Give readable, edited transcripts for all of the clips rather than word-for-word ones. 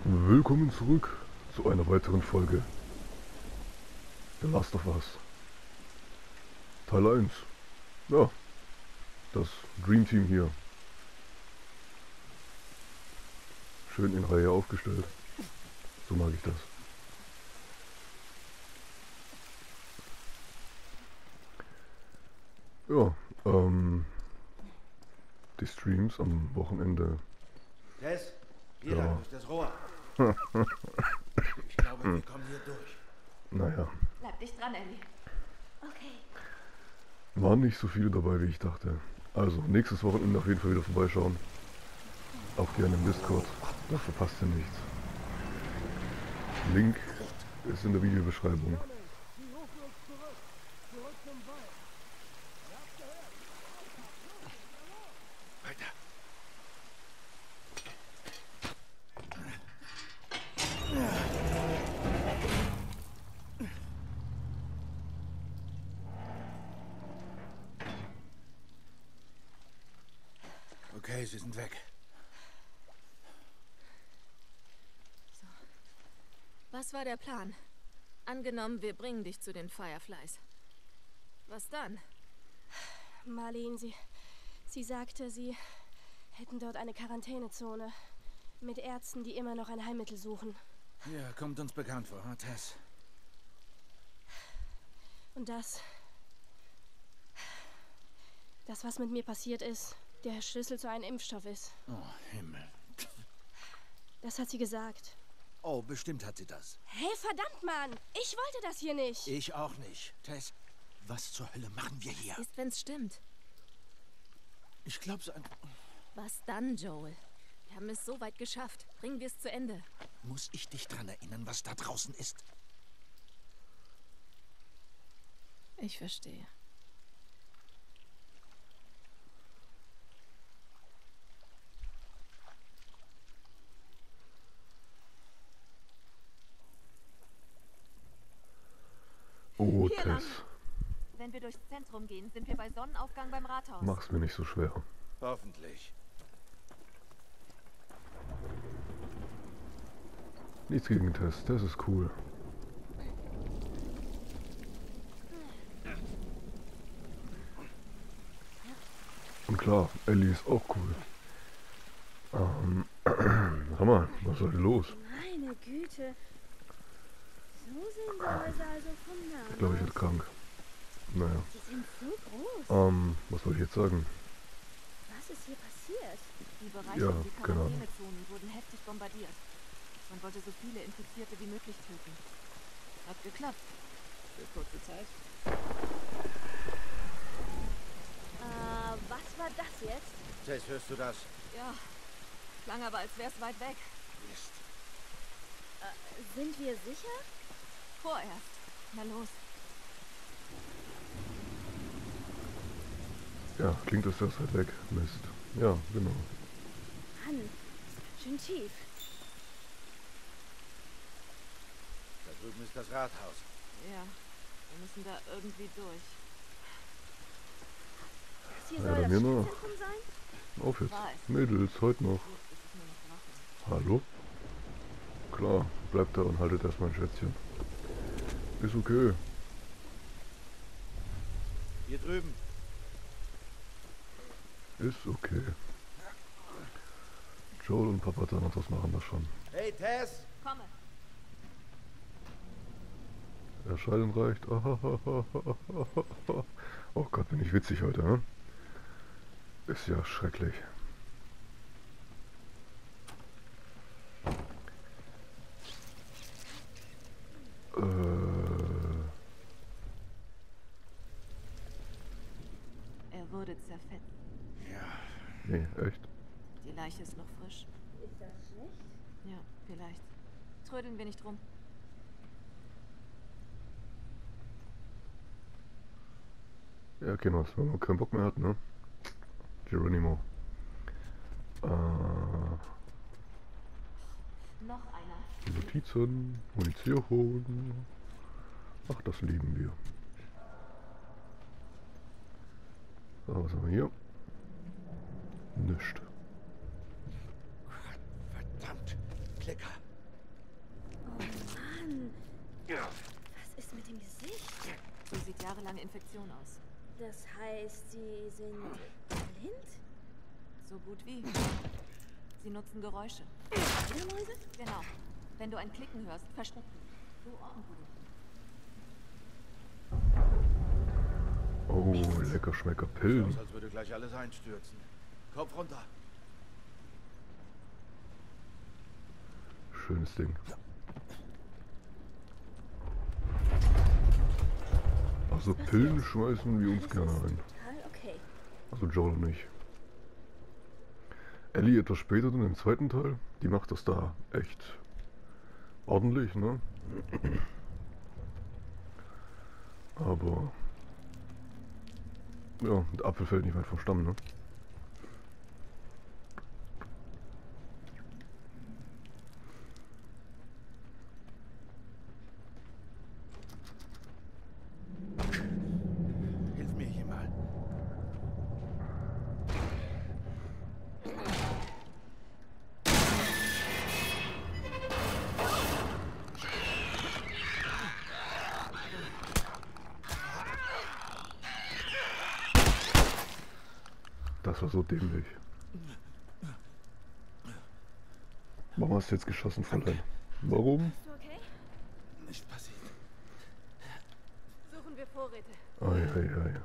Willkommen zurück zu einer weiteren Folge The Last of Us. Teil 1. Ja, das Dream Team hier. Schön in Reihe aufgestellt. So mag ich das. Ja, die Streams am Wochenende. Tess, hier Ja. lang, durch das Rohr. Ich glaube, wir kommen hier durch. Naja, Bleib dicht dran, Ellie. Okay. waren nicht so viele dabei, wie ich dachte. Also, nächstes Wochenende auf jeden Fall wieder vorbeischauen. Auch gerne im Discord. Da verpasst ihr nichts. Link ist in der Videobeschreibung. Weiter. Okay, sie sind weg. Was war der Plan? Angenommen, wir bringen dich zu den Fireflies. Was dann? Marlene, sie sagte, sie hätten dort eine Quarantänezone mit Ärzten, die immer noch ein Heilmittel suchen. Ja, kommt uns bekannt vor, hm, Tess? Und das, was mit mir passiert ist, der Schlüssel zu einem Impfstoff ist. Oh, Himmel. Das hat sie gesagt. Oh, bestimmt hat sie das. Hey, verdammt, Mann! Ich wollte das hier nicht! Ich auch nicht. Tess, was zur Hölle machen wir hier? Ist, wenn's stimmt. Ich glaube so ein... Was dann, Joel? Wir haben es so weit geschafft. Bringen wir es zu Ende. Muss ich dich dran erinnern, was da draußen ist? Ich verstehe. Oh, Hier lang. Tess, Wenn wir durchs Zentrum gehen, sind wir bei Sonnenaufgang beim Rathaus. mach's mir nicht so schwer. Hoffentlich. Nichts gegen Tess, Tess ist cool. Und klar, Ellie ist auch cool. Sag mal, was ist denn los? Meine Güte. So sehen die Häuser also von nah. Ich glaube, ich werde krank. Naja, Die sind so groß. was soll ich jetzt sagen? Was ist hier passiert? Die Bereiche Ja, um die genau. Quarantänezonen wurden heftig bombardiert. Man wollte so viele Infizierte wie möglich töten. Hat geklappt. Für kurze Zeit. Was war das jetzt? Tess, hörst du das? Ja, klang aber, als wär's weit weg. Mist. Sind wir sicher? Vorerst. Na los. Ja, klingt das erst halt weg. Mist. Ja, genau. Mann, ist ganz schön tief. Da drüben ist das Rathaus. Ja, wir müssen da irgendwie durch. Das hier Ja, soll bei das mir noch. Stadtzentrum sein? Auf jetzt. Weiß. Mädels, heute noch. Jetzt ist es nur noch Wachen. Hallo? Klar, bleibt da und haltet erstmal ein Schätzchen. Ist okay. Hier drüben. Ist okay. Joel und Papa Thanatos machen das schon. Hey, Tess! Komme. Erscheinen reicht. Oh Gott, bin ich witzig heute, ne? Ist ja schrecklich. Er wurde zerfetzt. Ja, Nee, echt? Die Leiche ist noch frisch. Ist das schlecht? Ja, vielleicht. Trödeln wir nicht rum. Ja, Kinos, wenn man keinen Bock mehr hat, ne? Geronimo. Noch einer. Notizen, Munition. Ach, das lieben wir. So, was haben wir hier? Nischt. verdammt. Klicker. Was ist mit dem Gesicht? So sieht jahrelange Infektion aus. Das heißt, Sie sind blind? So gut wie. Sie nutzen Geräusche. Fledermäuse? Genau. Wenn du ein Klicken hörst, versteck dich. So orten du dich. Oh, lecker Schmecker Sieht Pillen. aus, als würde gleich alles einstürzen. Kopf runter. Schönes Ding. Also Pillen schmeißen wir uns gerne ein. Total okay. Also Joel und ich. Ellie etwas später dann im zweiten Teil. Die macht das da echt ordentlich, ne? Aber ja, der Apfel fällt nicht weit vom Stamm, ne? Hilf mir hier mal. Das war so dämlich. Warum hast du jetzt geschossen, Fräulein? Warum? Bist du okay? Nicht passiert. Suchen wir Vorräte. Ei, ei, ei.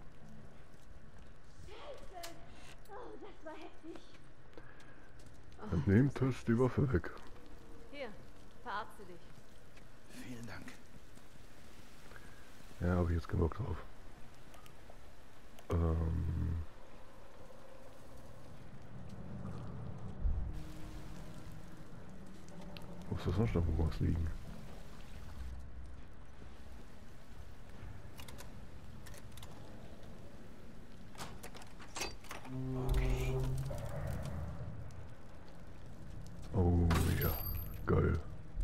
Oh, das war heftig. Nehmt das die Waffe weg. Hier, verarzte dich. Vielen Dank. Ja, habe ich jetzt keinen Bock drauf. Muss das sonst noch irgendwas liegen? Oh ja, geil.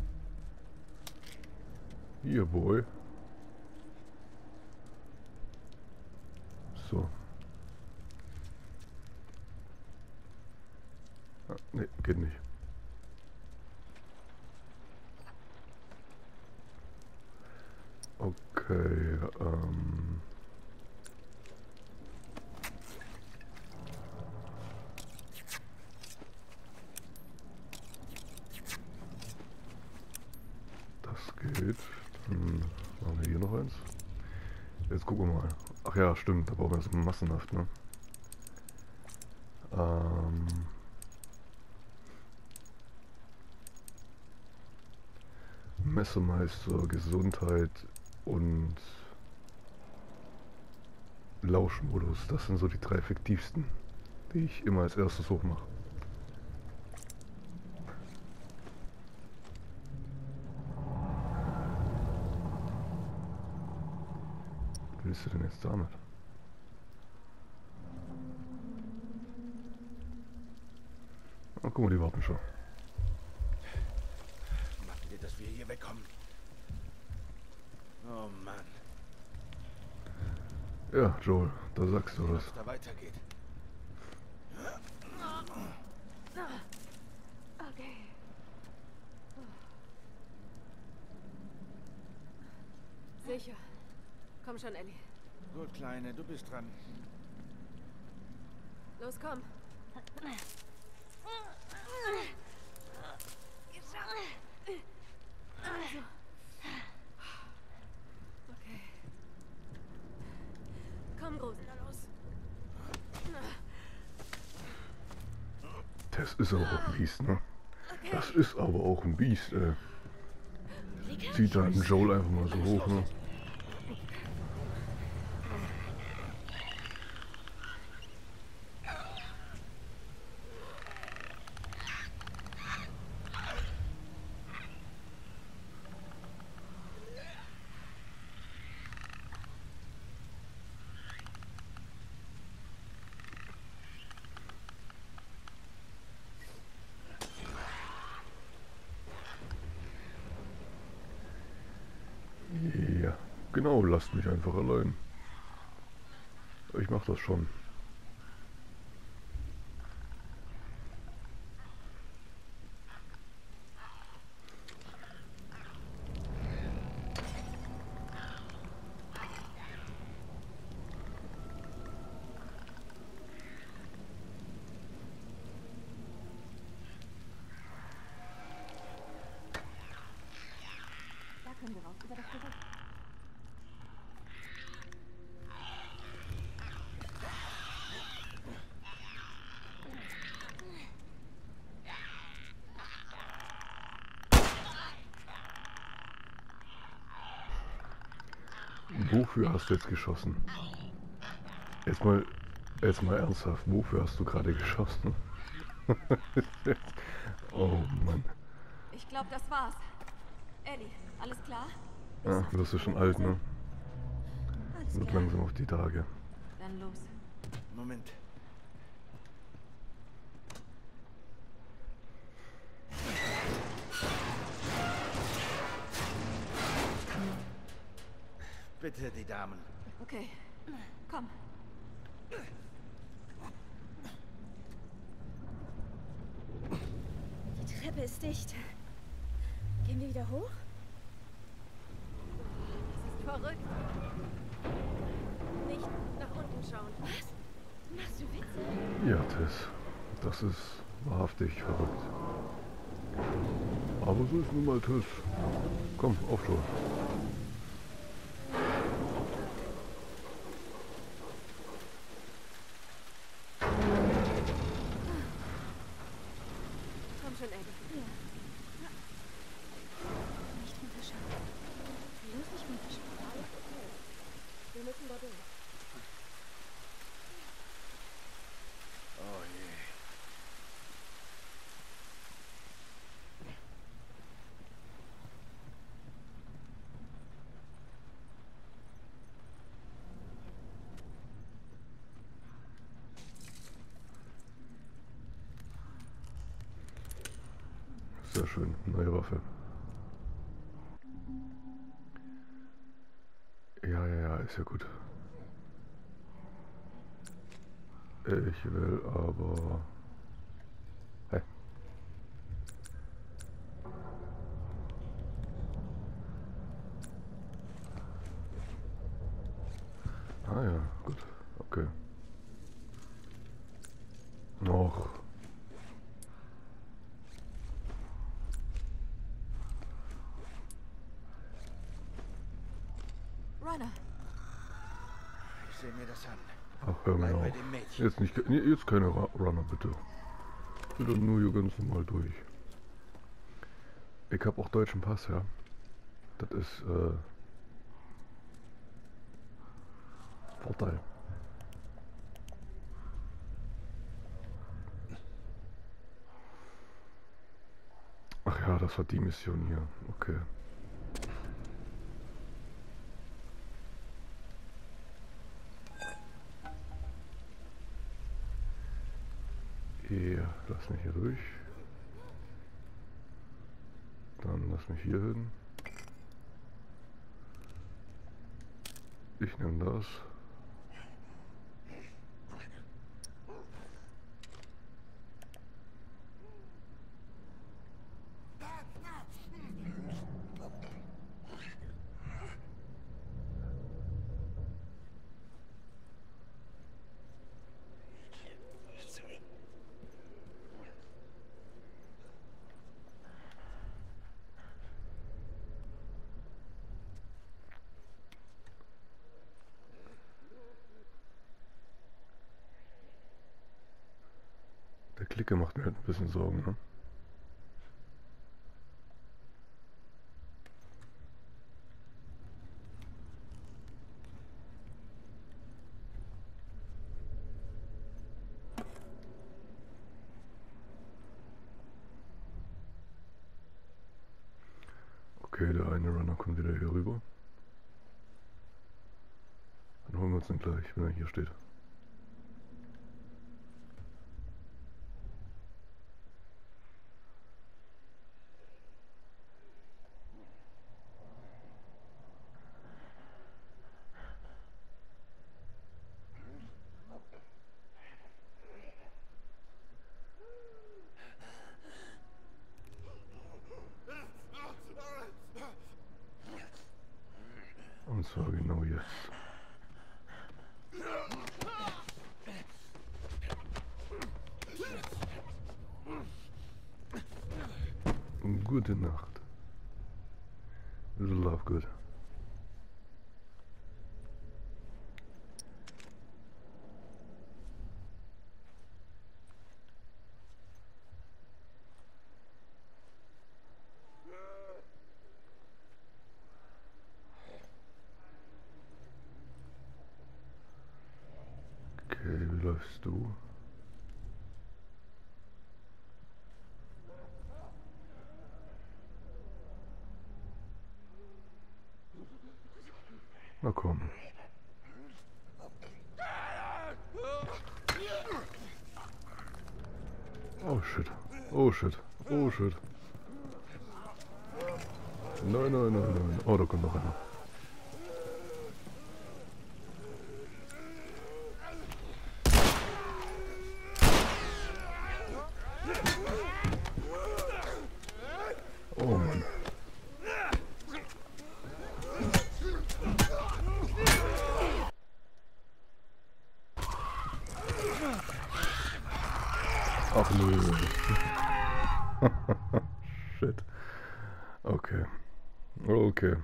Hier, Boy. So. Ah, nee, geht nicht. Okay, das geht. Dann machen wir hier noch eins. Jetzt gucken wir mal. Ach ja, stimmt, da brauchen wir so massenhaft, ne? Messemeister, Gesundheit und Lauschmodus. Das sind so die drei effektivsten, die ich immer als erstes hochmache. Was willst du denn jetzt damit? Oh, guck mal, die warten schon. Machen wir, dass wir hier wegkommen. Oh Mann. Ja, Joel, da sagst du was. Was da weitergeht. Okay. Sicher. Komm schon, Ellie. Gut, Kleine, du bist dran. Los, komm. Also. Okay. Komm, Große, los. Das ist aber auch ein Biest, ne? Das ist aber auch ein Biest, ey. Zieht da einen Joel einfach mal so hoch, ne? Ja, genau, lasst mich einfach allein. Ich mach das schon. können wir raus über das Gerüst. Wofür hast du jetzt geschossen? Jetzt mal ernsthaft, wofür hast du gerade geschossen? Oh Mann. Ich glaube, das war's. Ellie, alles klar? Ja, wirst du schon alt, ne? Alles Wird klar. langsam auf die Tage. Dann los. Moment. Bitte, die Damen. Okay, komm. Die Treppe ist dicht. Gehen wir wieder hoch? Das ist verrückt. Nicht nach unten schauen. Was? Machst du Witze? Ja, Tess, das ist wahrhaftig verrückt. Aber so ist nun mal Tess. Komm, auf schon. Komm schon, Ellie. Ja. Nicht runterschauen. Bloß nicht runterschauen. Alles okay. Wir müssen da durch. Oh je. Sehr schön, neue Waffe. Ja, ist ja gut. Ich will aber... Hey. Ah ja, gut. Okay. Noch. Runner. Ich sehe mir das an. Ach, hör mir Bleib bei auf. dem Mädchen. Jetzt nicht, nee, jetzt keine Runner, bitte. Bitte nur hier ganz normal durch. Ich habe auch deutschen Pass, ja. Das ist, Vorteil. Ach ja, das war die Mission hier. Okay. Ja, lass mich hier durch. Dann lass mich hier hin. Ich nehme das. Der Klicke macht mir halt ein bisschen Sorgen, ne? Okay, der eine Runner kommt wieder hier rüber. Dann holen wir uns den gleich, wenn er hier steht. Und zwar genau jetzt. Gute Nacht. Little Love Good. Okay, wie läufst du? Na komm. Oh shit. Oh shit. Oh shit. Nein, nein, nein, nein. Oh, da kommt noch einer. Oh Mann. Ach nö. Shit. Okay. Okay.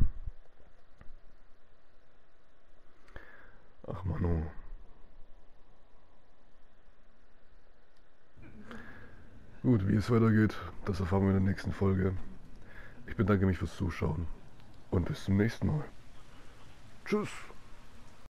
Ach Manu. Gut, wie es weitergeht, das erfahren wir in der nächsten Folge. Ich bedanke mich fürs Zuschauen und bis zum nächsten Mal. Tschüss.